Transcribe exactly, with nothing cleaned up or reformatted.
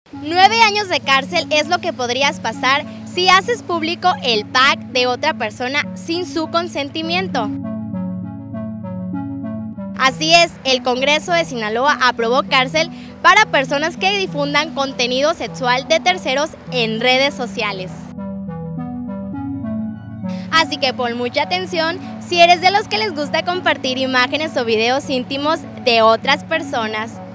Nueve años de cárcel es lo que podrías pasar si haces público el pack de otra persona sin su consentimiento. Así es, el Congreso de Sinaloa aprobó cárcel para personas que difundan contenido sexual de terceros en redes sociales. Así que pon mucha atención si eres de los que les gusta compartir imágenes o videos íntimos de otras personas.